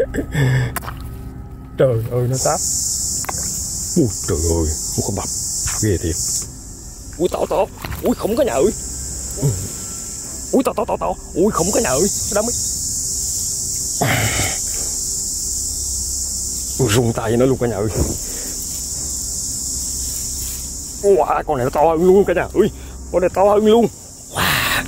Trời ơi nó táp. Ui trời ơi, một con bập ghê thiệt. Ui to. Ui khủng cả nhà ơi. Ui to. Ui khủng cả nhà ơi. Cái đó mới rung tay nó luôn cả nhà ơi. Wow, con này nó to hơn luôn cả nhà ơi. Con này to hơn luôn. Wow.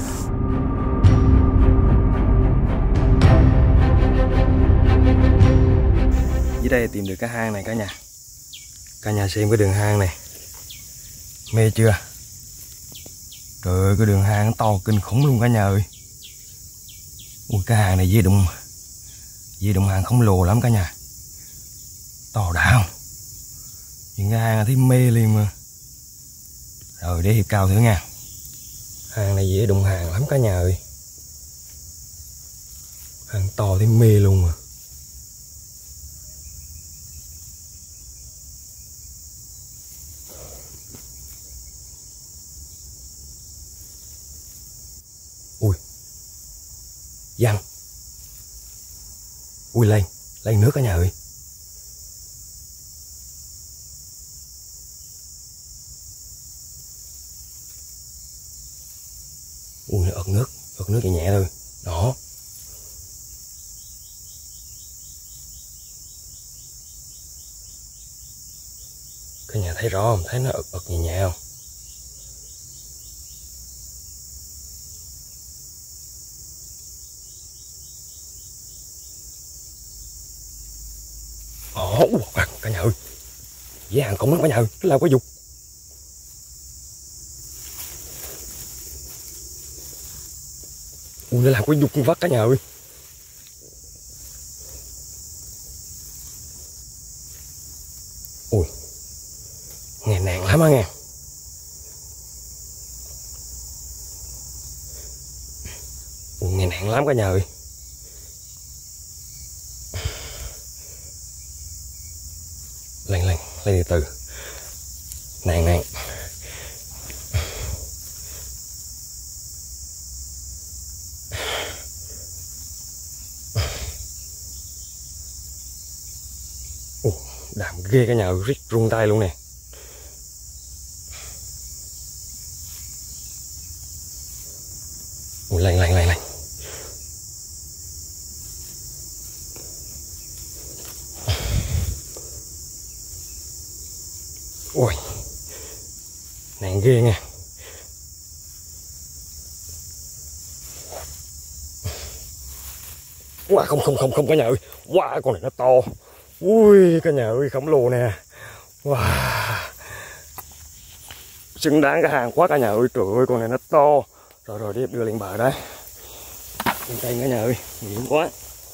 Dưới đây tìm được cái hang này cả nhà. Cả nhà xem cái đường hang này. Mê chưa? Trời ơi, cái đường hang nó to kinh khủng luôn cả nhà ơi. Ui, cái hang này dây đụng hang khổng lồ lắm cả nhà. To đã không? Những cái hang thấy mê liền mà. Rồi để Hiệp cao thử nha. Hang này dễ đụng hàng lắm cả nhà ơi. Hang to thấy mê luôn mà. Ui Văn. Ui lên nước cả nhà ơi. Ui nó ợt nước nhẹ thôi. Đó. Cả nhà thấy rõ không? Thấy nó ợt nhẹ không? Ồ, cả nhà ơi. Dễ hàng khủng lắm cả nhà ơi. Nó lao quả dục. Ui, nó làm cái dục vắt cả nhà ơi. Ui, nghe nặng lắm á nghe. Ui, nghe nặng lắm cả nhà ơi. Lên từ từ. Nặng. Đàm ghê cả nhà ơi, rít run tay luôn nè. Ui, lên. Ui, nặng ghê nha. Wow, không cả nhà ơi. Wow, con này nó to. Ui cả nhà ơi, khổng lồ nè. Wow, xứng đáng cái hàng quá cả nhà ơi. Trời ơi, con này nó to. Rồi đi đưa lên bờ đấy. Lên tay cả nhà ơi, nghiện quá.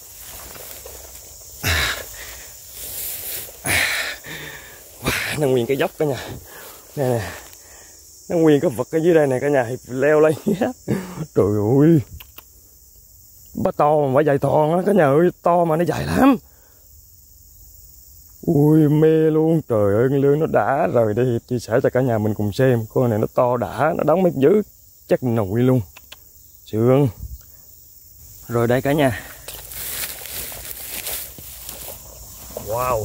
Wow, nó nguyên cái dốc cả nhà. Nè, nó nguyên cái vật ở dưới đây này cả nhà. Hiệp leo lên. Trời ơi, bắt to mà phải dài thòn á cả nhà ơi. To mà nó dài lắm. Ui mê luôn. Trời ơi, lương nó đã. Rồi để Hiệp chia sẻ cho cả nhà mình cùng xem. Con này nó to đã. Nó đóng mép dữ. Chắc nồi luôn. Sướng. Rồi đây cả nhà. Wow.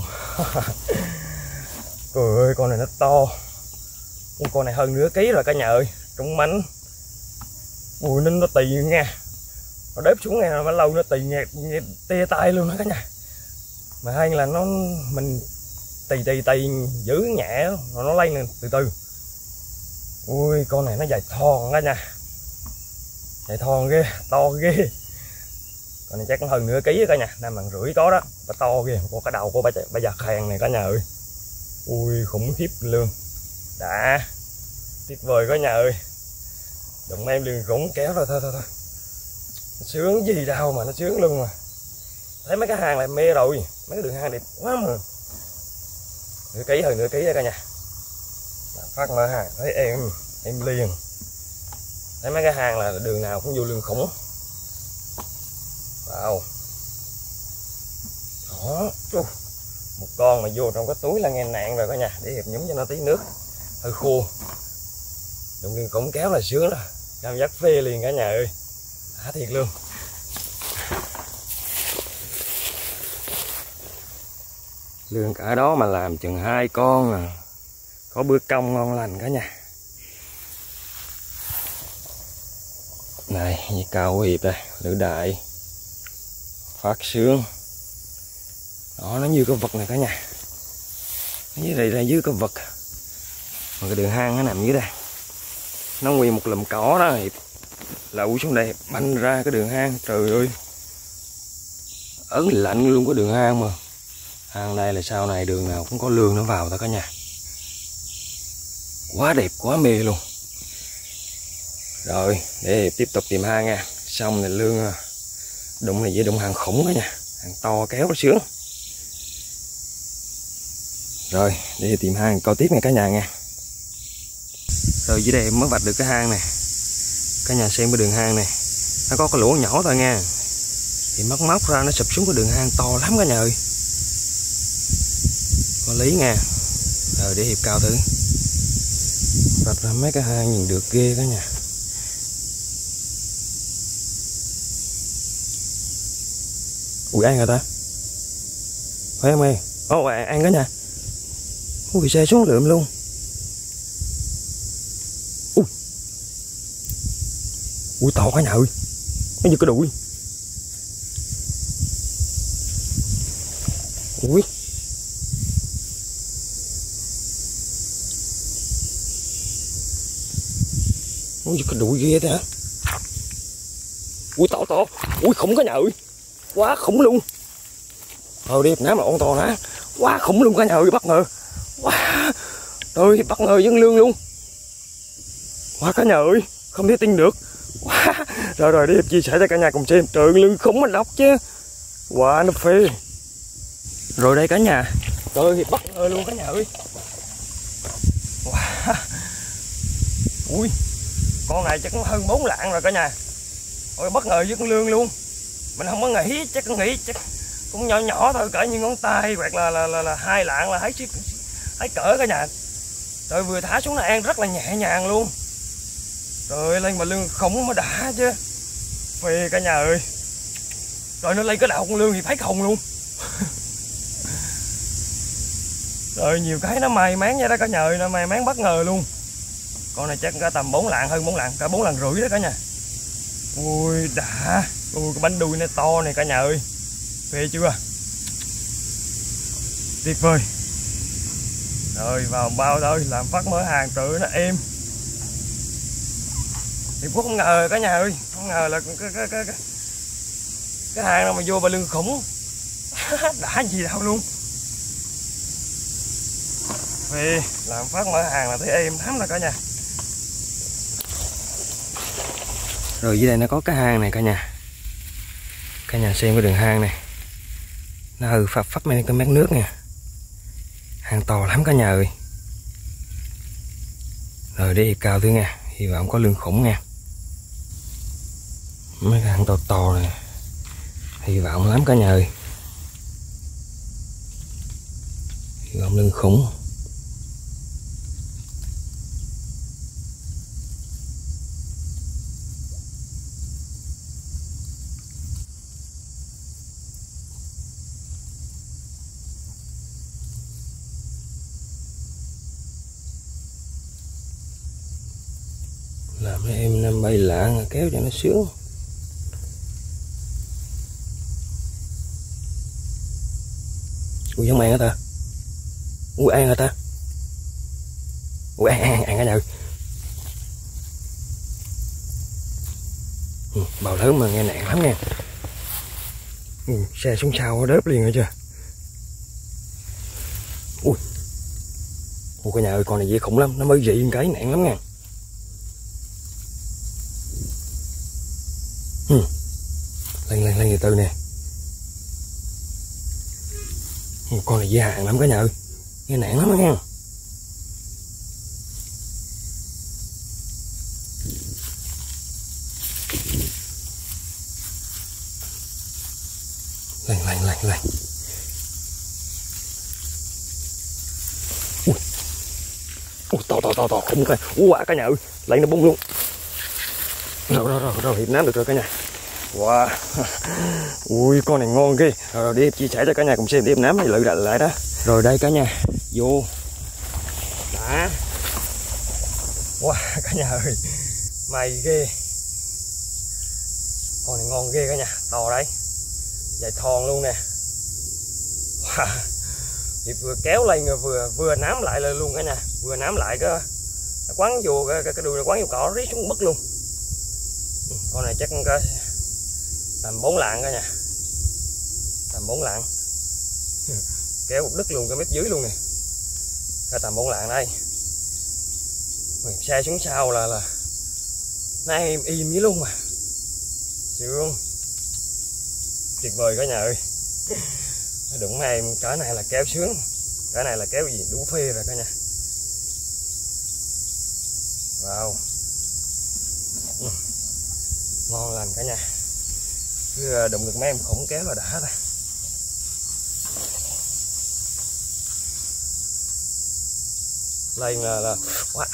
Trời ơi, con này nó to. Con này hơn nửa ký rồi cả nhà ơi. Trúng mánh. Ui nó tì nha. Nó đếp xuống nghe mà lâu nó tì nghe tê tay luôn đó cả nhà. Mà hay là mình tì giữ nhẹ rồi nó lên từ từ. Ui con này nó dài thòn đó nha. Dài thòn ghê, to ghê. Con này chắc cũng hơn nửa ký cả nhà, 5 rưỡi có đó. Và to ghê, có cái đầu của bà già khèn này cả nhà ơi. Ui khủng khiếp luôn. Đã. Tuyệt vời cả nhà ơi. Đụng em liền khủng kéo rồi thôi. Nó sướng gì đâu mà nó sướng luôn mà. Thấy mấy cái hang này mê rồi. Mấy cái đường hang đẹp quá mà. Nửa ký hơn nửa ký đó cả nhà. Phát mở hàng thấy em liền. Thấy mấy cái hang là đường nào cũng vô lương khủng. Wow. Đó. Một con mà vô trong cái túi là nghe nạn rồi cả nhà. Để Hiệp nhúng cho nó tí nước. Hơi khô. Đụng lương khủng kéo là sướng đó. Cảm giác phê liền cả nhà ơi. Đã thiệt luôn. Lương cả đó mà làm chừng 2 con à. Có bữa cong ngon lành cả nhà. Này, như cao hiệp đây, lửa đại, phát sướng. Đó, nó như cái vật này cả nhà. Nó dưới đây là dưới cái vật. Mà cái đường hang nó nằm dưới đây. Nó nguyên một lùm cỏ đó hiệp. Lậu xuống đây, banh ra cái đường hang. Trời ơi, ớn lạnh luôn cái đường hang mà. Hang đây là sau này đường nào cũng có lương nó vào ta cả nhà. Quá đẹp, quá mê luôn. Rồi, để tiếp tục tìm hang nha. Xong này lương đụng này với đụng hàng khủng đó nha. Hàng to kéo nó sướng. Rồi, để tìm hang coi tiếp nha cả nhà nha. Rồi dưới đây em mới vạch được cái hang này. Cả nhà xem cái đường hang này. Nó có cái lỗ nhỏ thôi nha. Thì móc ra nó sụp xuống cái đường hang to lắm cả nhà ơi. Có lý nha. Rồi để hiệp cao thử. Vạch ra mấy cái hang nhìn được ghê cả nhà. Ui, ăn rồi ta. Phải không em? Ồ, ăn cả nhà. Ui, xe xuống lượm luôn. Ui. Ui, to cả nhà ơi. Nó như cái đuôi. Ui. Ui, cái đuôi ghê thế hả? Ui, to. Ui, khủng cả nhà ơi. Quá khủng luôn. Đi nãy mà con to nè. Quá khủng luôn cả nhà ơi, bất ngờ. Quá. Trời, bất ngờ dân lương luôn. Quá cả nhà ơi, không thể tin được. Quá. Rồi đi chia sẻ cho cả nhà cùng xem. Trời, lương khủng mà đọc chứ. Quá nó phê. Rồi đây cả nhà. Trời, bất ngờ luôn cả nhà ơi. Wow. Ui, con này chắc cũng hơn 4 lạng rồi cả nhà. Ôi, bất ngờ với con lương luôn. Mình không có nghĩ, chắc cũng nhỏ thôi, cỡ như ngón tay, hoặc là 2 lạng là thấy cỡ cả nhà. Trời, vừa thả xuống là ăn rất là nhẹ nhàng luôn. Trời, lên mà lương khủng mà đã chứ. Phê cả nhà ơi. Rồi nó lên cái đầu con lương thì thấy khùng luôn. Rồi nhiều cái nó may mắn vậy đó cả nhà ơi, nó may mắn bất ngờ luôn. Con này chắc cả tầm 4 lạng, hơn 4 lạng, cả 4 lạng rưỡi đó cả nhà. Ui đã. Ui, cái bánh đuôi nó to này cả nhà ơi. Phê chưa? Tuyệt vời. Rồi vào bao thôi, làm phát mở hàng tự nó êm. Thì cũng không ngờ cả nhà ơi, không ngờ là cái hàng nào mà vô bà lương khủng. Đã gì đâu luôn. Phê, làm phát mở hàng là thấy êm lắm rồi cả nhà. Rồi dưới đây nó có cái hang này cả nhà. Cả nhà xem cái đường hang này. Nó hư phập mấy cái mét nước nha. Hang to lắm cả nhà ơi. Rồi để hiệp cao thứ nha. Hy vọng có lương khủng nha. Mấy cái hang to này. Hy vọng lắm cả nhà ơi. Hy vọng lương khủng. Làm cho em 5-7 lạng kéo cho nó sướng. Ui, giống ăn hả ta? Ui, ăn hả ta? Ui, ăn cả nhà ơi. Bào lớn mà nghe nặng lắm nha. Xe xuống sau đớp liền rồi chưa? Ui. Ui cả nhà ơi, con này dễ khủng lắm, nó mới dị một cái nặng lắm nha. Lên từ từ nè. Con này dễ hàng lắm cả nhà ơi, nghe nặng lắm đó nha. Lên. Ui, to khủng coi. Ui, cả nhà ơi, lấy nó bung luôn. Rồi hiệp ném được rồi cả nhà. Wow. Ui con này ngon ghê. Rồi đi chia sẻ cho cả nhà cùng xem, đi em ném thì lự lại đó. Rồi đây cả nhà, vô đã. Wow cả nhà ơi, mày ghê. Con này ngon ghê cả nhà, to đấy, dài thòn luôn nè. Wow. Thì vừa kéo lên rồi vừa nắm lại lên luôn cả nhà, vừa nắm lại cái quắn vô cái đuôi nó quắn vô cỏ rít xuống bất luôn. Con này chắc có tầm 4 lạng cả nhà, tầm 4 lạng. Kéo đứt luôn cái mép dưới luôn nè, cái tầm 4 lạng đây. Mình xe xuống sau là nó im với luôn mà. Sướng, tuyệt vời cả nhà ơi. Đụng này cỡ này là kéo sướng, cỡ này là kéo gì đủ phê rồi cả nhà. Wow, ngon lành cả nhà. Cứ đụng được mấy em khủng kéo là đã rồi. Lên là quá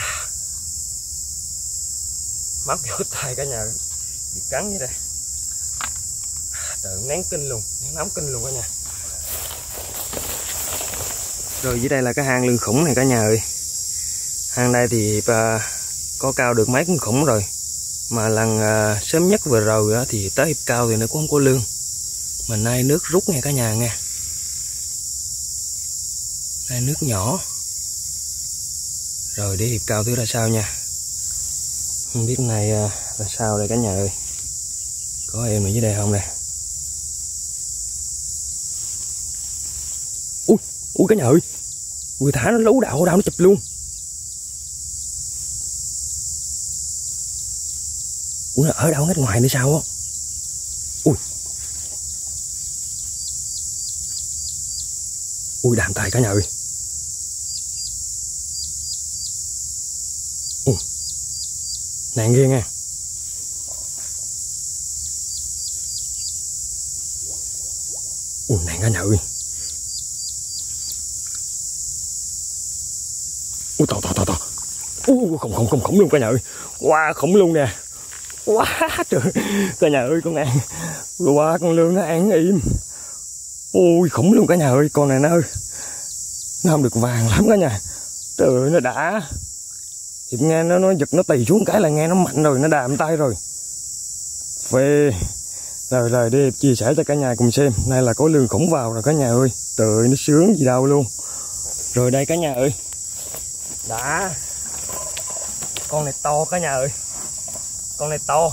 móc vô tay cả nhà, bị cắn vậy đây. Trời nén kinh luôn, nén nóng kinh luôn cả nhà. Rồi dưới đây là cái hang lưng khủng này cả nhà ơi. Hang đây thì có cao được mấy con khủng rồi. Mà lần sớm nhất vừa rồi thì tới hiệp cao thì nó cũng không có lương. Mà nay nước rút nghe cả nhà nghe. Nay nước nhỏ. Rồi đi hiệp cao thứ ra sao nha. Không biết này là sao đây cả nhà ơi. Có em ở dưới đây không đây. Ui cả nhà ơi, người thả nó lú đạo nó chụp luôn. Ui nó ở đâu ngách ngoài nữa sao á. Ui đàm tài cả nhà ơi. Nạn ghê nha. Ui nạn cả nhà ơi. Ui to. Khủng luôn cả nhà ơi. Wow khủng luôn nè. Quá trời cả nhà ơi, con ăn. Wow con lương nó ăn im. Ui khủng luôn cả nhà ơi. Con này nó không được vàng lắm cả nhà. Trời ơi nó đã. Thì nghe nó giật nó tì xuống cái là nghe nó mạnh rồi, nó đàm tay rồi. Phê. Rồi đi chia sẻ cho cả nhà cùng xem. Nay là có lương khủng vào rồi cả nhà ơi. Trời ơi nó sướng gì đâu luôn. Rồi đây cả nhà ơi. Đã. Con này to cả nhà ơi. Con này to.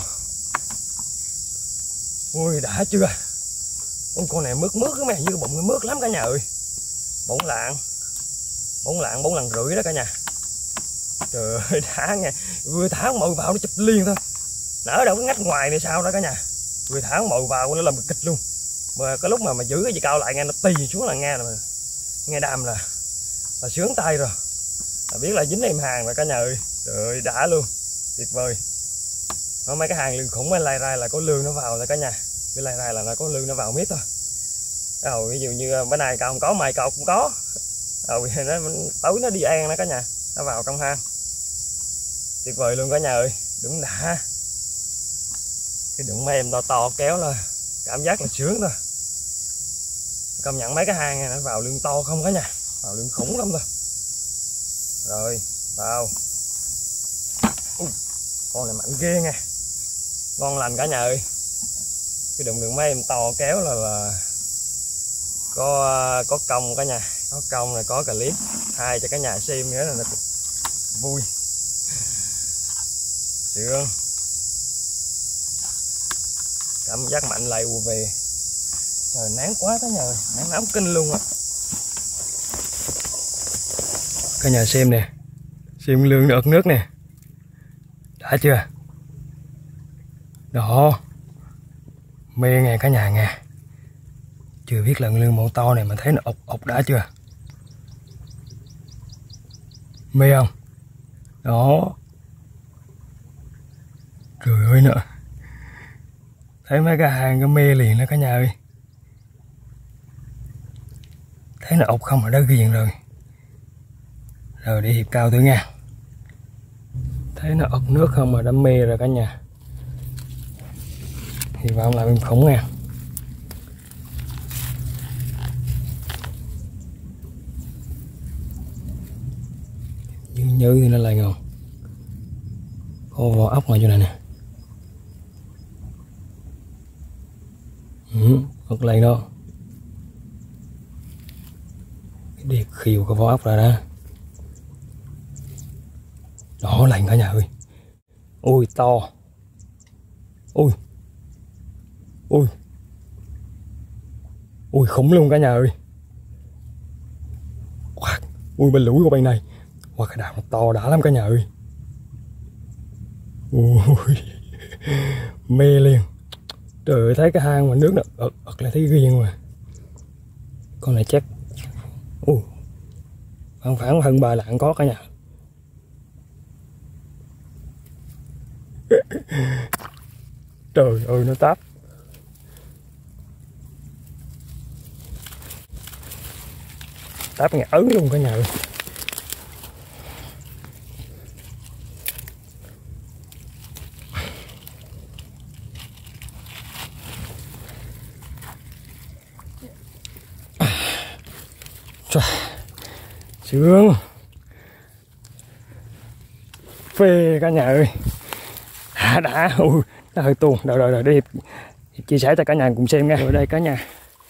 Ui đã chưa. Con này mướt cái mày, như bụng nó mướt lắm cả nhà ơi. 4 lạng 4 lần rưỡi đó cả nhà. Trời ơi đã nghe. Vừa thả mồi vào nó chụp liền thôi. Nó ở đâu cái ngách ngoài này sao đó cả nhà. Vừa thả mồi vào nó làm kịch luôn. Mà cái lúc mà giữ cái gì cao lại nghe nó tì xuống là nghe đàm là sướng tay rồi. Là biết là dính em hàng rồi cả nhà ơi. Trời ơi đã luôn, tuyệt vời. Nó mấy cái hàng lương khủng lai rai là có lương nó vào rồi cả nhà. Cái lai rai là nó có lương nó vào miết thôi. Rồi ví dụ như bữa nay cậu không có, mai cậu cũng có. Rồi nó tối nó đi ăn đó cả nhà, nó vào trong hang. Tuyệt vời luôn cả nhà ơi, đúng đã. Cái đụng mấy em to kéo là cảm giác là sướng thôi. Công nhận mấy cái hang này nó vào lương to không cả nhà, vào lương khủng lắm thôi. Rồi vào. Con này mạnh ghê nha, ngon lành cả nhà ơi. Cái đụng được mấy em to kéo là có công cả nhà, có công rồi có clip hai cho cả nhà xem nữa là nó vui. Sướng. Cảm giác mạnh lại về. Trời nắng quá cả nhà ơi, nắng nóng kinh luôn á. Cả nhà xem nè, xem lương nó ợt nước nè, đã chưa? Đó, mê nghe cả nhà nghe. Chưa biết lần lương màu to này mà thấy nó ọc đã chưa? Mê không? Đó. Trời ơi nữa. Thấy mấy cái hàng cái mê liền đó cả nhà ơi. Thấy nó ọc không mà đã ghiền rồi. Rồi đi hiệp cao thử nha. Thấy nó ọc nước không mà đã mê rồi cả nhà. Hy vọng là em khủng nha. Như thì nó lại ngon. Có vỏ ốc ngoài chỗ này nè. Ốc lên đó. Cái điệt khiêu cái vỏ ốc ra đó. Đó lạnh cả nhà ơi. Ui to. Ui. Ui. Ui khủng luôn cả nhà ơi. Ui bên lũi của bên này. Wow, cái đào nó to đã lắm cả nhà ơi. Ui. Mê liền. Trời ơi thấy cái hang mà nước nó ực là thấy ghiền mà. Con này chắc. Ui. Khoảng hơn 3 lạng có cả nhà. Trời ơi nó táp. Táp nghe ớn luôn cả nhà ơi. Sướng phê cả nhà ơi. Đã ui nó hơi tuôn rồi đi chia sẻ cho cả nhà cùng xem nha. Ở đây cả nhà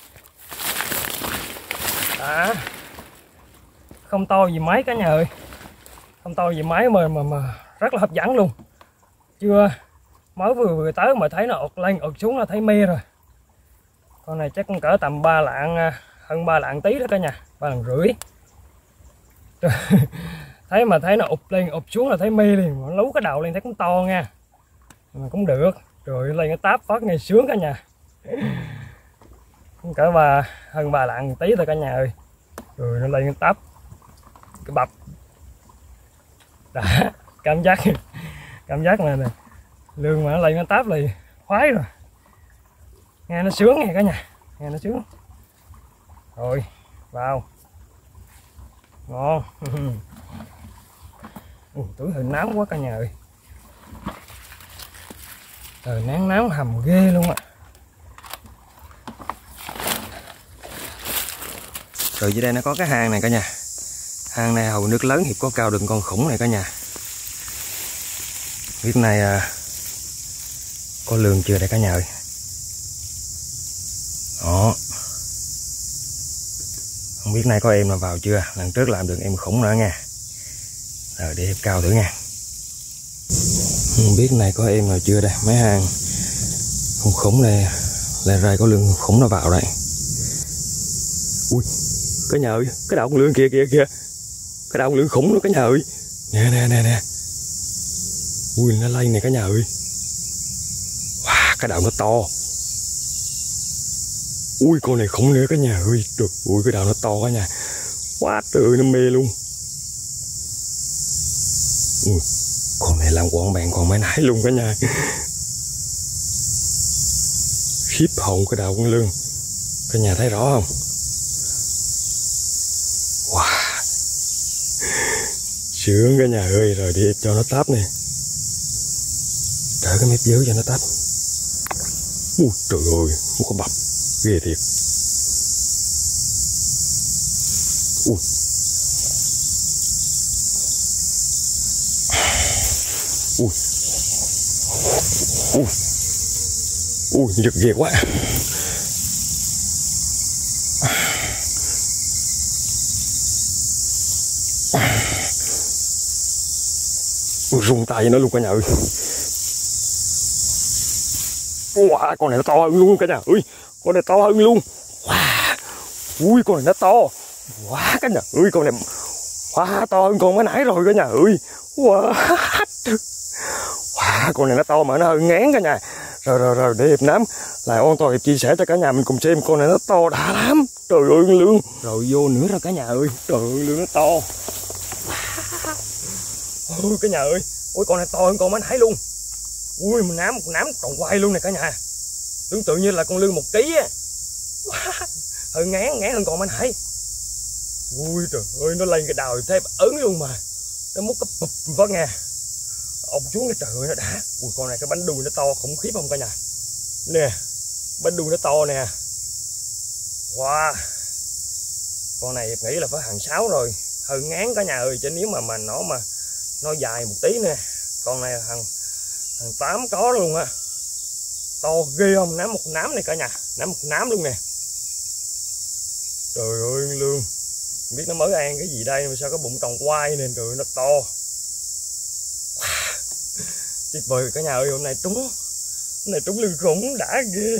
đã không to gì mấy cả nhà ơi, không to gì mấy mà rất là hấp dẫn luôn. Chưa mới vừa tới mà thấy nó ụt lên ụt xuống là thấy mê rồi. Con này chắc cũng cỡ tầm 3 lạng, hơn 3 lạng tí đó cả nhà, 3 lạng rưỡi. Thấy nó ụt lên ụt xuống là thấy mê liền, lú cái đầu lên thấy cũng to nha, mà cũng được. Rồi lên cái táp phát ngay sướng cả nhà. Cũng cỡ hơn 3 lạng tí thôi cả nhà ơi. Rồi nó lên cái táp cái bập đã cảm giác này nè, lương mà nó lên cái táp thì khoái rồi, nghe nó sướng nghe cả nhà, nghe nó sướng. Rồi vào ngon. Tuổi hơi nóng quá cả nhà ơi, trời nắng nóng hầm ghê luôn ạ. Rồi dưới đây nó có cái hang này cả nhà. Hang này hầu nước lớn thì có cao được con khủng này cả nhà. Biết này có lương chưa đây cả nhà ơi. Đó. Không biết nay có em nào vào chưa. Lần trước làm được em khủng nữa nha. Rồi để em cao thử nha. Không biết này có em nào chưa đây. Mấy hang khủng này là ra có lương khủng nó vào đây. Ui cả nhà ơi, cái đầu con lươn kìa. Cái đầu con lươn khủng nó cả nhà ơi. Nè. Ui nó lây này cả nhà ơi. Wow, cái đầu nó to. Ui con này khủng nữa cả nhà ơi. Được, ui cái đầu nó to cả nhà. Quá trời ơi nó mê luôn. Ui, con này làm quọn bạn còn mấy nãy luôn cả nhà. Khiếp hồn cái đầu con lươn. Cả nhà thấy rõ không? Wow. Sướng cả nhà ơi. Rồi đi cho nó táp nè. Đỡ cái mép dưới cho nó táp. Ui trời ơi, nó có bập ghê thiệt. Ui. Ui giật ghê quá. Rung tay nó luôn cả nhà ơi. Wow, con này nó to hơn luôn cả nhà ơi. Con này to hơn luôn. Wow. Ui con này nó to. Quá cả nhà ơi, con này quá to hơn con mới nãy rồi cả nhà ơi. Wow. Wow, con này nó to mà nó hơi ngán cả nhà. Rồi để Hiệp Nám lại an toàn Hiệp chia sẻ cho cả nhà mình cùng xem. Con này nó to đã lắm. Trời ơi con lươn. Rồi vô nữa rồi cả nhà ơi. Trời ơi lươn nó to. Ôi cả nhà ơi. Ôi con này to hơn con mới nãy luôn. Ui mình nám còn quay luôn này cả nhà. Tưởng tượng như là con lươn 1 kg á. Hơi ngán hơn con mới nãy. Ui trời ơi nó lên cái đầu thấy ớn luôn mà. Nó mút cái bụp phát nghe. Ông xuống cái trời ơi nó đã. Ui con này cái bánh đùi nó to khủng khiếp không cả nhà. Nè, bánh đuôi nó to nè. Wow, con này nghĩ là phải hàng 6 rồi, hơi ngán cả nhà ơi. Chứ nếu mà nó dài một tí nè, con này hàng 8 có luôn á. To ghê không? Nắm một nám này cả nhà, nắm một nám luôn nè. Trời ơi Lương, không biết nó mới ăn cái gì đây mà sao có bụng tròn quai nên trời ơi, nó to. Wow, tuyệt vời cả nhà ơi, hôm nay trúng lương khủng đã ghê.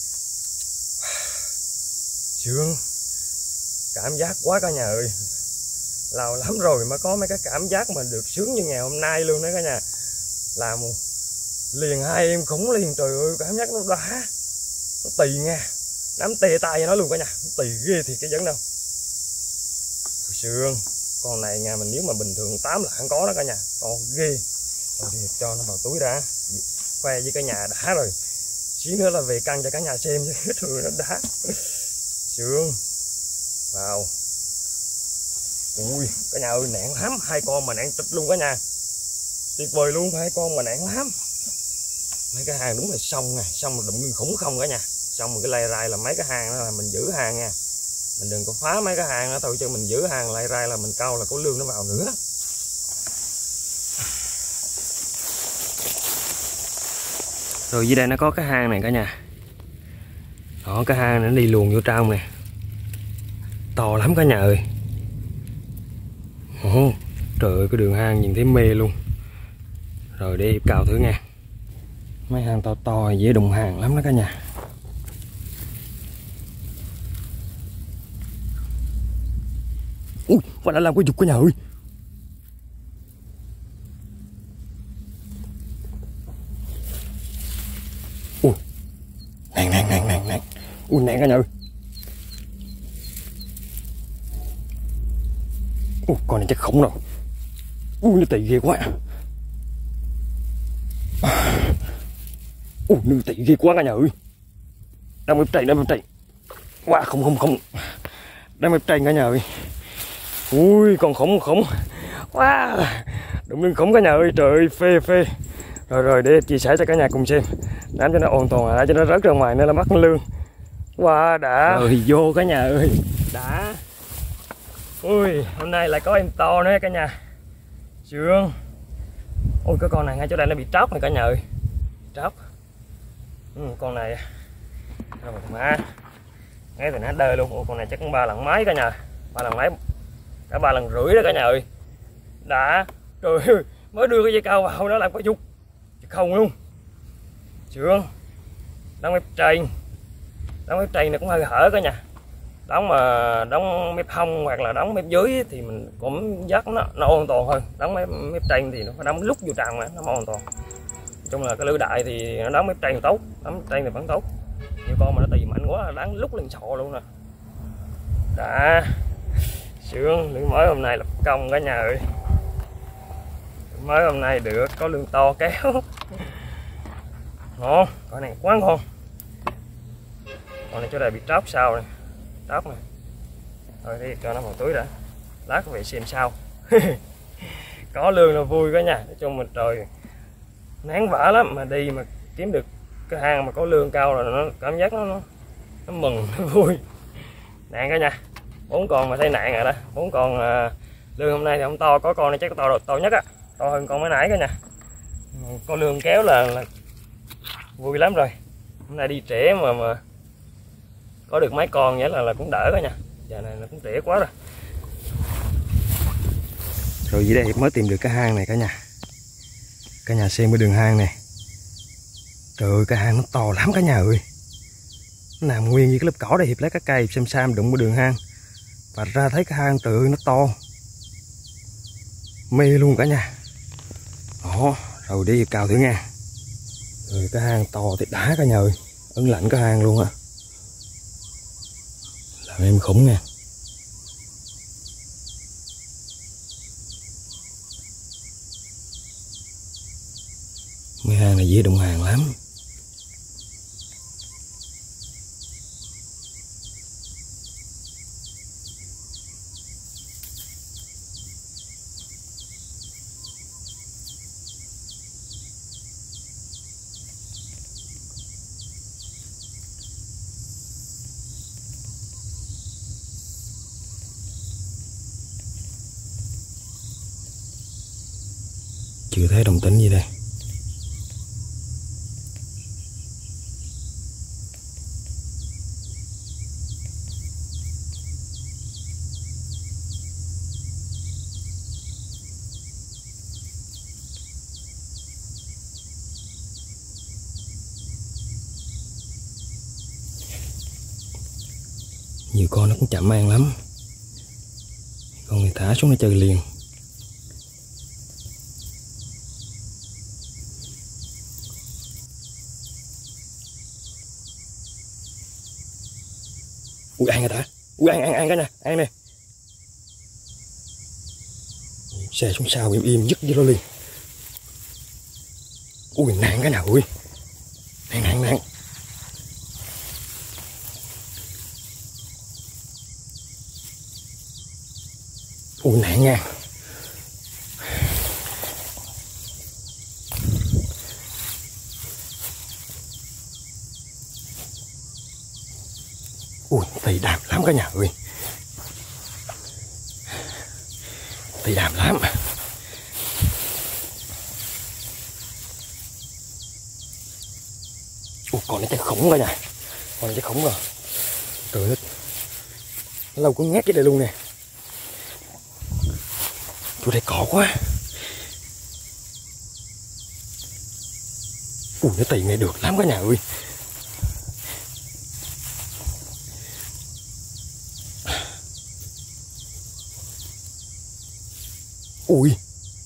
Sướng, cảm giác quá cả nhà ơi. Lâu lắm rồi mà có mấy cái cảm giác mà được sướng như ngày hôm nay luôn đấy cả nhà. Làm liền 2 em khủng liền, trời ơi cảm giác nó đã, nó tì nha, nắm tê tay cho nó luôn cả nhà, nó tì ghê thì cái dẫn đâu. Sướng, con này nha, mình nếu mà bình thường 8 là không có đó cả nhà, to ghê. Thôi thì cho nó vào túi đã, khoe với cả nhà đã rồi, xíu nữa là về căng cho cả nhà xem chứ. Trời nó đã. Sướng vào. Ui cả nhà ơi, nặng lắm, 2 con mà nặng trịch luôn cả nhà, tuyệt vời luôn, 2 con mà nặng lắm. Mấy cái hàng đúng là xong nè, xong là đụng lương khủng không cả nhà. Xong rồi cái lay rai là mấy cái hàng đó là mình giữ hàng nha, mình đừng có phá mấy cái hàng đó thôi, cho mình giữ hàng lay rai là mình câu là có lương nó vào nữa. Rồi dưới đây nó có cái hang này cả nhà. Đó, cái hang này nó đi luồn vô trong nè, to lắm cả nhà ơi. Ồ, trời ơi cái đường hang nhìn thấy mê luôn. Rồi để cào thử nha. Mấy hang to to dễ đụng hàng lắm đó cả nhà. Ui, và đã làm cái dục cả nhà ơi. Ui, nặng. Ui, nặng cả nhà ơi. Ui, con này chắc khủng rồi. Ui, nó tị ghê quá. Ui, nó tị ghê quá cả nhà ơi. Đang bếp trầy. Wow, không. Đang bếp trầy cả nhà ơi. Ui, con khủng. Wow, đụng lưng khủng cả nhà ơi, trời ơi, phê. Rồi để chia sẻ cho cả nhà cùng xem. Đánh cho nó an toàn lại cho nó rớt ra ngoài nên là bắt lương. Wow, đã. Rồi vô cả nhà ơi, đã. Ui, hôm nay lại có em to nữa cả nhà. Sướng. Ui, cái con này ngay chỗ đây nó bị tróc này cả nhà ơi. Tróc. Con này rồi má ngay từ nó đơ luôn. Ủa, con này chắc cũng 3 lần mấy cả nhà, 3 lần mấy, cả 3 lần rưỡi đó cả nhà ơi. Đã. Trời ơi, mới đưa cái dây cao vào nó làm có dục chứ không luôn. Sướng. Đóng mép trên này cũng hơi hở cả nhà. Đóng mép hông hoặc là đóng mép dưới thì mình cũng dắt nó an toàn hơn. Đóng mép trên thì nó phải đóng lúc vô tràn mà nó an toàn. Nói chung là cái lưới đại thì nó đóng mép trên tốt, đóng trên thì vẫn tốt. Nhiều con mà nó tì mạnh quá là đáng lúc lên sọ luôn nè. Đã. Sướng, lưới mới hôm nay là công cả nhà ơi. Mới hôm nay được có lương to kéo. Ngon, con này quá ngon. Con này chỗ đây bị tróc sao này, tróc này. Thôi thì cho nó vào túi đã, lát về xem sao. Có lương là vui cả nhà. Nói chung mình trời nắng vả lắm mà đi mà kiếm được cái hang mà có lương cao là nó cảm giác nó mừng, nó vui. Nặng cả nhà, 4 con mà thấy nặng rồi đó. 4 con lương hôm nay thì không to, có con này chắc to nhất á, to hơn con mới nãy cả nhà. Con lương kéo là vui lắm rồi. Hôm nay đi trễ mà có được mấy con vậy là cũng đỡ cả nhà. Giờ này nó cũng trễ quá rồi. Rồi dưới đây mới tìm được cái hang này cả nhà. Cả nhà xem cái đường hang này. Trời ơi, cái hang nó to lắm cả nhà ơi. Nó nằm nguyên như cái lớp cỏ đây, Hiệp lấy cái cây xem đụng vào đường hang và ra thấy cái hang, trời ơi nó to mê luôn cả nhà. Đó, rồi đi Hiệp cào thử nha. Rồi cái hang to thì đá cả nhà ơi, ấn lạnh cái hang luôn á, làm em khủng nha. Cái hang này dễ đụng hàng lắm. Chưa thấy động tĩnh gì đây. Nhiều con nó cũng chậm ăn lắm. Con này thả xuống nó chơi liền. Ui, ăn rồi đã. Ui, ăn cái nè, ăn nè. Xe xuống sau im dứt với nó liền. Ui, nặng cái nào ui. Nặng. Ui, nặng nha. Ui, tì đàm lắm cả nhà ơi. Tì đàm lắm. Ui, con này chắc khủng cả nhà. Con này chắc khủng rồi. Trời ơi, lâu cũng ngát cái đây luôn nè. Chỗ đây cỏ quá. Ui, nó tì nghe được lắm cả nhà ơi. Ui.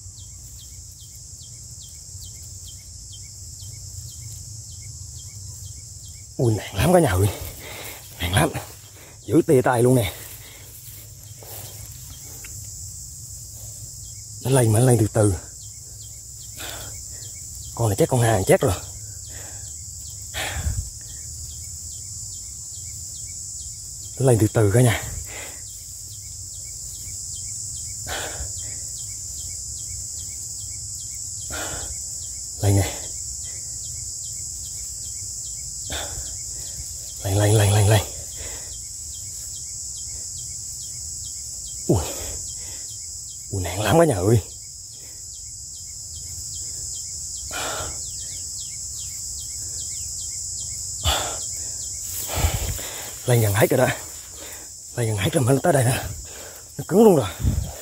Ui, nặng lắm cả nhà ơi. Nặng lắm. Giữ tê tay luôn nè. Nó lên mà nó lên từ từ. Con này chắc con hàng chắc rồi. Nó lên từ từ cả nhà. Lên nè. Lên. Ui, nặng lắm cả nhà ơi. Lên gần hết rồi đó. Lên gần hết rồi mà nó tới đây nè. Nó cứng luôn rồi.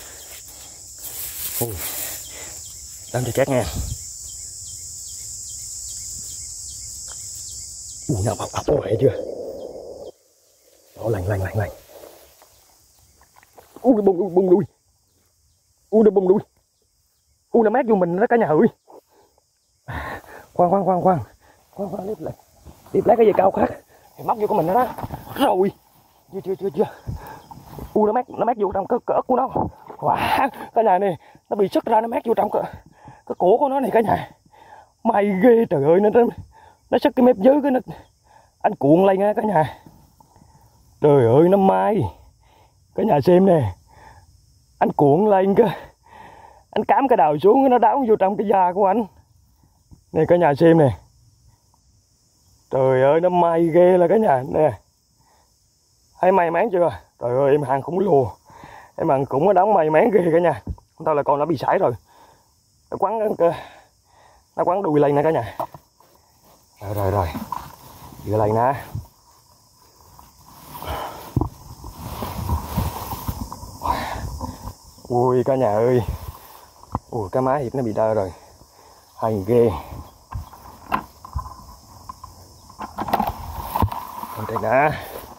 Ui, đâm cho chắc nha. Ui, nó ọc vậy chưa. Đó, lành. Ui, nó bung đuôi. Ui, nó bung đuôi. Ui, nó mát vô mình đó cả nhà ơi. Khoan, tiếp lấy cái dây cao khác. Móc vô của mình đó đó. Rồi. Chưa. Ui, nó mát vô trong cái cỡ của nó. Wow, cả nhà này nó bị sức ra, nó mát vô trong cái cổ của nó này cả nhà. May ghê, trời ơi, nó sức cái mép dưới cái nó anh cuộn lên nha cả nhà. Trời ơi, nó may. Cả nhà xem nè. Anh cuộn lên cái anh cắm cái đầu xuống, nó đóng vô trong cái da của anh. Nè cả nhà xem nè. Trời ơi, nó may ghê là cả nhà nè. Thấy may mắn chưa? Trời ơi, em hàng khủng lùa. Em hàng cũng có đóng may mắn ghê cả nhà. Không thôi là con nó bị sảy rồi. Nó quắn đuôi lên nè cả nhà. Rồi. Đưa lên nè. Ui cả nhà ơi. Ui, cái má Hiệp nó bị đơ rồi. Hay ghê. Còn đây nè.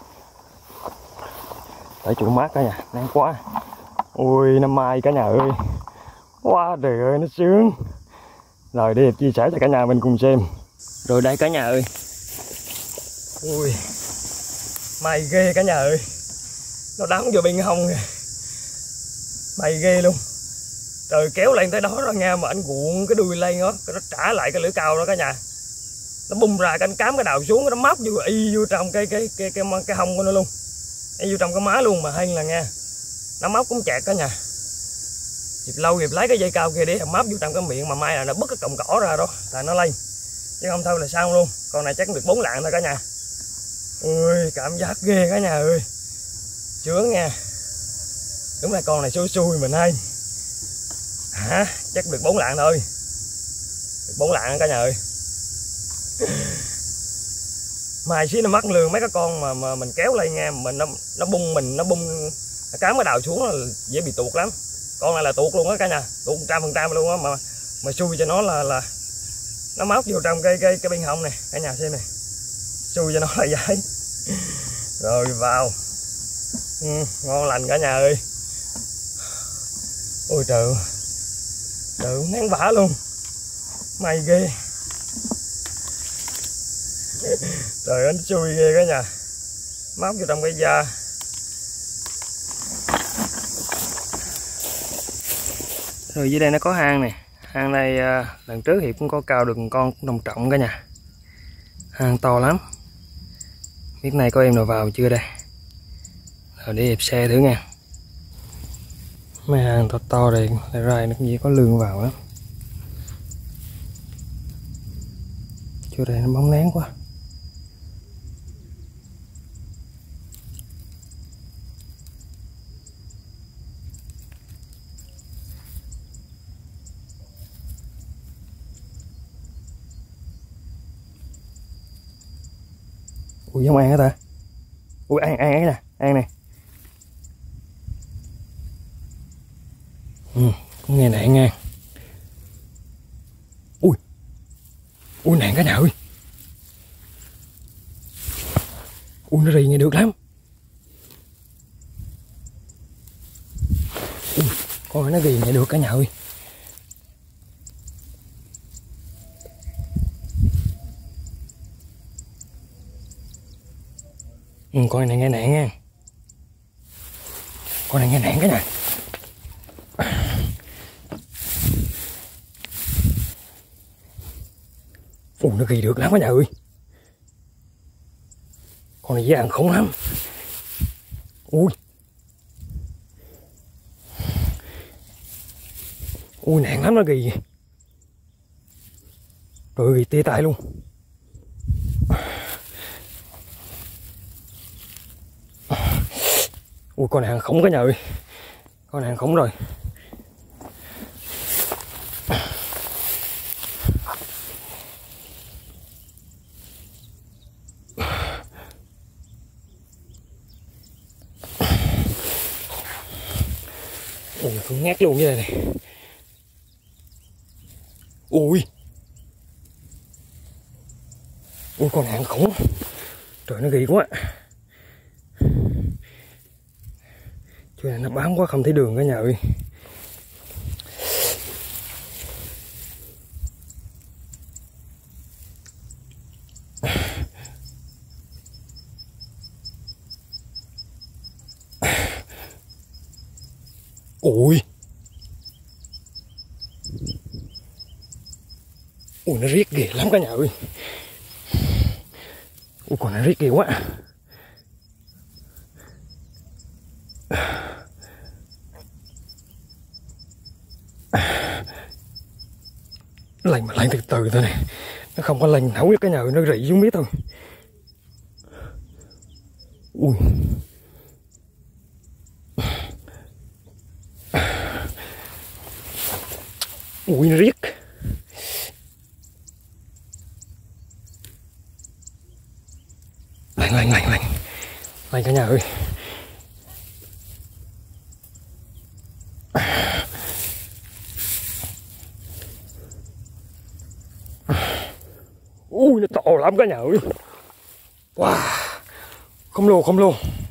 Tại chỗ mát cả nhà, nắng quá. Ui, năm mai cả nhà ơi. Quá trời ơi, nó sướng. Rồi đi chia sẻ cho cả nhà mình cùng xem. Rồi đây cả nhà ơi. Ui, may ghê cả nhà ơi. Nó đóng vô bên hông kìa. May ghê luôn. Trời, kéo lên tới đó rồi nha, mà anh cuộn cái đuôi lên đó, nó trả lại cái lưỡi cao đó cả nhà. Nó bung ra cái anh cám cái đầu xuống, nó móc vô y vô trong cái hông của nó luôn. Y vô trong cái má luôn mà hên là nha. Nó móc cũng chẹt cả nhà. Dịp lâu dịp lấy cái dây cao kia để móc vô trong cái miệng mà mai là nó bứt cái cọng cỏ ra đó, tại nó lên. Chứ không thôi là sao luôn. Con này chắc được 4 lạng thôi cả nhà. Ui, cảm giác ghê cả nhà ơi. Sướng nha. Đúng là con này xui mình hay. Hả? Chắc được 4 lạng thôi. 4 lạng cả nhà ơi. Mai xí nó mất lương mấy cái con mà mình kéo lên nghe, mình nó bung nó cám cái đào xuống là dễ bị tuột lắm. Con này là tuột luôn á cả nhà, tuột 100% luôn á, mà xui cho nó là nó móc vô trong cái bên hông này cả nhà xem này, xui cho nó là vậy. Rồi vào. Ngon lành cả nhà ơi. Ôi trời nắng vả luôn, may ghê. Trời ơi, nó chui ghê cả nhà, móc vô trong cái da. Rồi dưới đây nó có hang này, hang này lần trước thì cũng có cào được một con đồng trọng cả nhà, hang to lắm. Biết nay có em nào vào chưa đây, rồi để ép xe thử nha. Mấy hang to to đây rai nó cũng chỉ có lương vào lắm. Chỗ đây nó bóng nắng quá. Ui giống ăn hả ta? Ui ăn nè, ăn nè. Cũng nghe nạn nha. Ui nạn cả nhà ơi. Ui nó rì nghe được lắm. Ui con nó rì nghe được cả nhà ơi. Con này nghe nạn nha. Con này nghe nạn cả nhà. Ui nó ghi được lắm cả nhà ơi. Con này dễ ăn khủng lắm. Ui nạn lắm, nó ghi. Rồi ghi tê tay luôn. Ui con này ăn khủng cả nhà ơi. Con này ăn khủng rồi. Ui con ngát luôn như này này. Ui con này ăn khủng. Trời nó ghi quá. Chỗ này nó bám quá không thấy đường cả nhà ơi. Ui nó riết ghê lắm cả nhà ơi. Ui con này riết ghê quá. Lành mà lành từ từ thôi này, nó không có lành nấu cả nhà ơi, nó rỉ xuống biết thôi. Ui nó riết. Lành cả nhà ơi. Ui nó to lắm cả nhà ơi. Wow không lồ.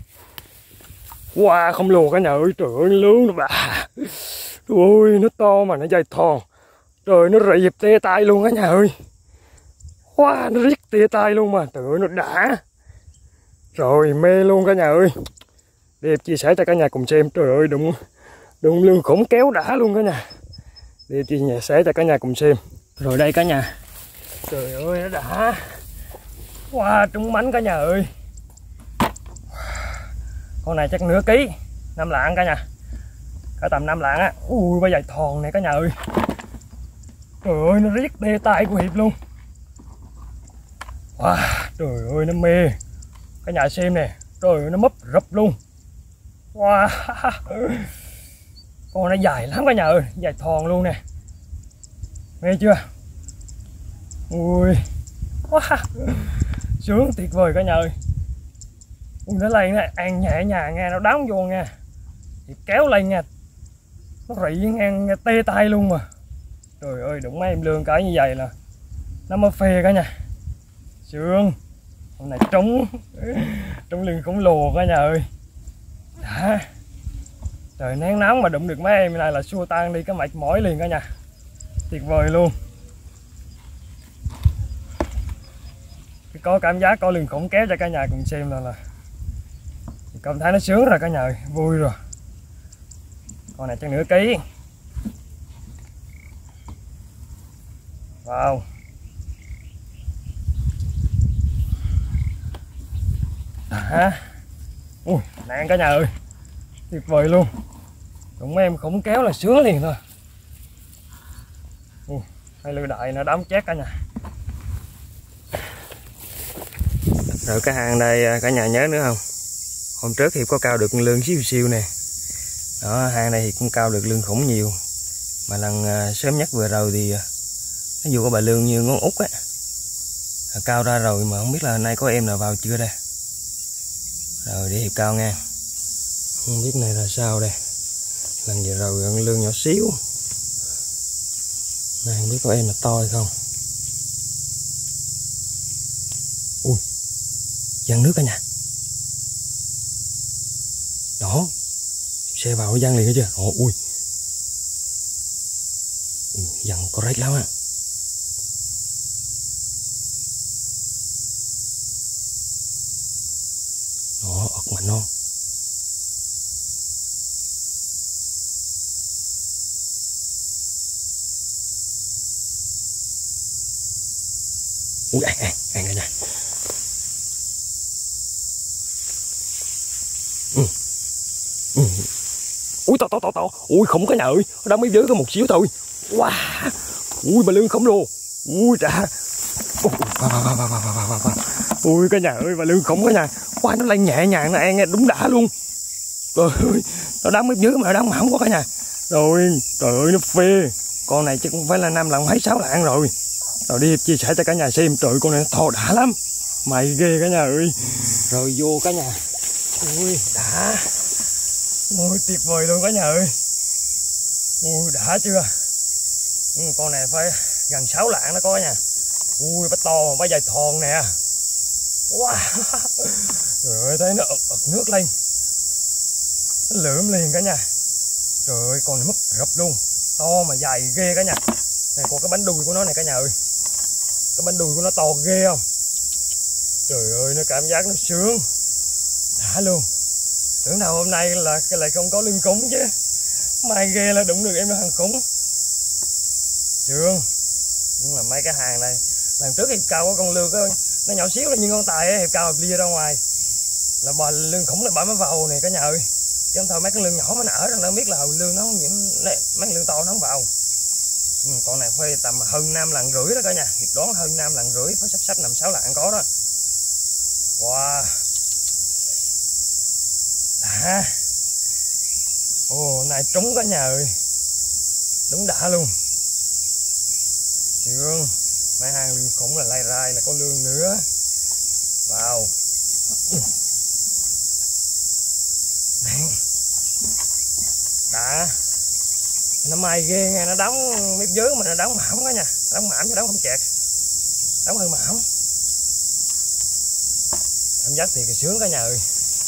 Wow không lồ cả nhà ơi. Trời ơi lớn nó bà. Ui nó to mà nó dài thòn. Trời nó rỉ dịp tê tay luôn cả nhà ơi. Wow nó riết tê tay luôn mà. Trời ơi nó đã. Rồi mê luôn cả nhà ơi. Để chia sẻ cho cả nhà cùng xem. Trời ơi đụng lương khủng kéo đã luôn cả nhà. Để chia sẻ cho cả nhà cùng xem. Rồi đây cả nhà. Trời ơi nó đã. Wow trúng mánh cả nhà ơi. Con này chắc nửa ký, 5 lạng cả nhà. Cả tầm 5 lạng á. Ui bây giờ thòn này cả nhà ơi. Trời ơi nó riết đê tay của Hiệp luôn. Wow trời ơi nó mê. Cả nhà xem nè. Trời ơi nó mấp rập luôn. Wow con nó dài lắm cả nhà ơi, dài thòn luôn nè. Mê chưa? Ui, wow, sướng tuyệt vời cả nhà ơi. Ui, nó lên nó ăn nhẹ nhà nghe, nó đóng vô nha, thì kéo lên nha, nó rị ngang tê tay luôn mà. Trời ơi, đụng mấy em lương cỡ như vậy là nó mới phê cả nhà. Sướng, hôm nay trúng lưng khổng lồ cả nhà ơi. Đã. Trời nắng nóng mà đụng được mấy em này là xua tan đi cái mệt mỏi liền cả nhà. Tuyệt vời luôn. Có cảm giác có lưng khủng kéo cho cả nhà cùng xem là cảm thấy nó sướng rồi cả nhà ơi, vui rồi. Con này chắc nửa ký. Wow. Ui, nặng cả nhà ơi, tuyệt vời luôn. Còn mấy em khủng kéo là sướng liền thôi. Hai lưỡi đại nó đóng chét cả nhà. Rồi cái hàng đây cả nhà nhớ nữa không? Hôm trước thì có cao được lương xíu xíu nè. Đó, hàng này thì cũng cao được lương khủng nhiều. Mà lần sớm nhất vừa rồi thì nó dù có bà lương như ngón út á, cao ra rồi mà không biết là nay có em nào vào chưa đây. Rồi để Hiệp cao nha. Không biết này là sao đây. Lần vừa rồi lương nhỏ xíu. Này không biết có em là to hay không. Ui, giăng nước cả nhà. Đó, xe vào nó giăng liền hết chưa. Ui, giăng có rách lắm á. Đó, ợt mạnh non. Ui, ăn cả nhà. Ui, to. Ui, không cả nhà ơi, nó đang mới dưới có một xíu thôi. Wow. Ui, bà lương khổng lồ. Ui trời. Ui cả nhà ơi, bà lương khổng cả nhà. Wow, nó lên nhẹ nhàng, nó ăn đúng đã luôn. Trời ơi, nó đang mới dưới mà nó đang mỏng quá cả nhà. Rồi, trời ơi nó phê. Con này chắc cũng phải là 5 lần mấy 6 lạng rồi. Rồi đi chia sẻ cho cả nhà xem. Trời ơi, con này nó to đã lắm. Mày ghê cả nhà ơi. Rồi vô cả nhà. Ui đã. Ui tuyệt vời luôn cả nhà ơi. Ui đã chưa. Con này phải gần 6 lạng nó có cả nhà. Ui bắt to mà bắt dài thòn nè. Wow. Trời ơi thấy nó ực nước lên. Nó lượm liền cả nhà. Trời ơi con này mất rập luôn. To mà dài ghê cả nhà. Này còn cái bánh đùi của nó này cả nhà ơi. Cái bánh đùi của nó to ghê không. Trời ơi nó cảm giác nó sướng. Đã luôn. Tưởng nào hôm nay là cái lại không có lưng khủng chứ. Mai ghê là đụng được em là thằng khủng. Sướng. Đúng là mấy cái hàng này. Lần trước Hiệp cao có con lương có, nó nhỏ xíu là như con tài ấy, Hiệp cao Hiệp lia ra ngoài. Là bà lương khủng là bà mới vào này cả nhà ơi. Chứ không thôi mấy cái lương nhỏ mà nở đang biết là lương nó không nhiễm, mấy lương to nó không vào. Con này phải tầm hơn 5 lần rưỡi đó cả nhà. Hiệp đoán hơn 5 lần rưỡi, phải sắp 5-6 lạng có đó. Wow. Đã. Ồ, này trúng cả nhà ơi. Đúng đã luôn. Sướng. Mấy hàng lương khủng là lai rai là có lương nữa. Wow. Đã. Nó may ghê nghe, nó đóng mép dưới mà nó đóng mỏng đó nha. Đóng mỏng chứ đóng không chẹt. Đóng hơi mỏng. Cảm giác thì sướng cả nhà ơi.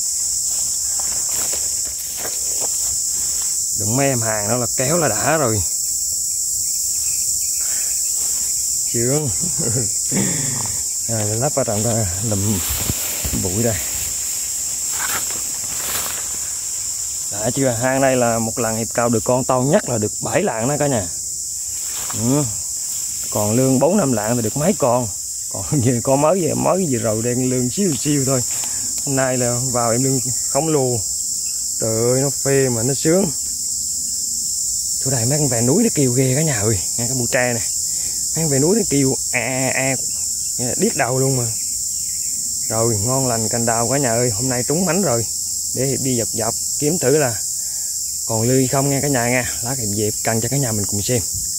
Đụng mấy em hàng nó là kéo là đã rồi. Sướng. Rồi lắp vào trong ta lùm bụi đây. Đã chưa, hang đây là một lần Hiệp cao được con to nhất là được 7 lạng đó cả nhà. Còn lương 4-5 lạng thì được mấy con. Còn về con mới gì rồi đang lương siêu thôi. Hôm nay là vào em lương khổng lồ. Trời ơi nó phê mà nó sướng. Chỗ này mấy con về núi nó kêu ghê cả nhà ơi. Nghe cái bụi tre này. Mấy con về núi nó kêu điếc đầu luôn mà. Rồi ngon lành cành đào cả nhà ơi. Hôm nay trúng mánh rồi. Để Hiệp đi dọc kiếm thử là còn lươn không nghe cả nhà nha. Lát Hiệp về cần cho cả nhà mình cùng xem.